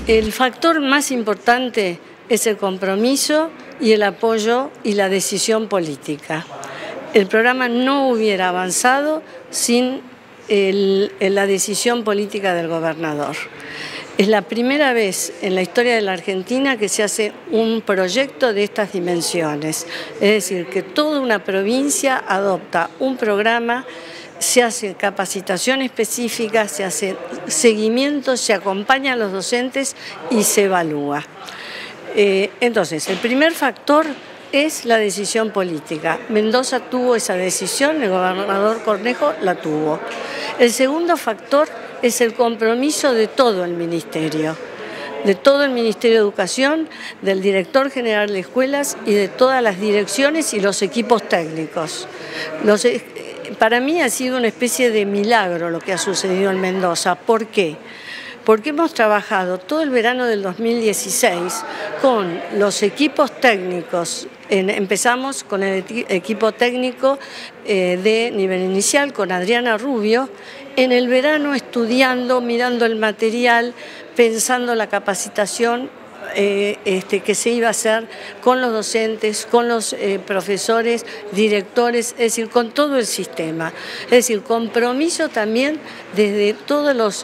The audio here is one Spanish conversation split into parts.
El factor más importante es el compromiso y el apoyo y la decisión política. El programa no hubiera avanzado sin la decisión política del gobernador. Es la primera vez en la historia de la Argentina que se hace un proyecto de estas dimensiones. Es decir, que toda una provincia adopta un programa, se hace capacitación específica, se hace seguimiento, se acompaña a los docentes y se evalúa. Entonces, el primer factor es la decisión política. Mendoza tuvo esa decisión, el gobernador Cornejo la tuvo. El segundo factor es el compromiso de todo el Ministerio de Educación, del director general de escuelas y de todas las direcciones y los equipos técnicos. Para mí ha sido una especie de milagro lo que ha sucedido en Mendoza. ¿Por qué? Porque hemos trabajado todo el verano del 2016 con los equipos técnicos. Empezamos con el equipo técnico de nivel inicial, con Adriana Rubio, en el verano estudiando, mirando el material, pensando la capacitación que se iba a hacer con los docentes, con los profesores, directores, es decir, con todo el sistema. Es decir, compromiso también desde todos los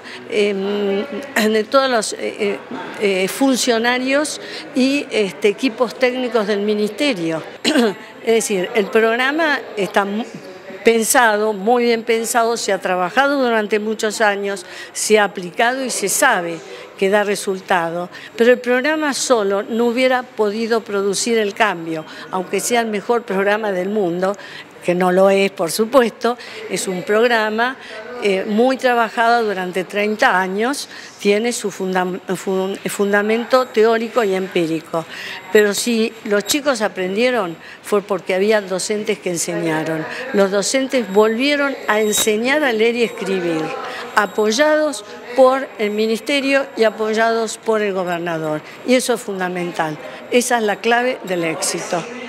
funcionarios y equipos técnicos del Ministerio. Es decir, el programa está pensado, muy bien pensado, se ha trabajado durante muchos años, se ha aplicado y se sabe que da resultado, pero el programa solo no hubiera podido producir el cambio, aunque sea el mejor programa del mundo, que no lo es, por supuesto. Es un programa muy trabajado durante 30 años, tiene su fundamento teórico y empírico. Pero si los chicos aprendieron fue porque había docentes que enseñaron. Los docentes volvieron a enseñar a leer y escribir, apoyados por el Ministerio y apoyados por el gobernador. Y eso es fundamental. Esa es la clave del éxito.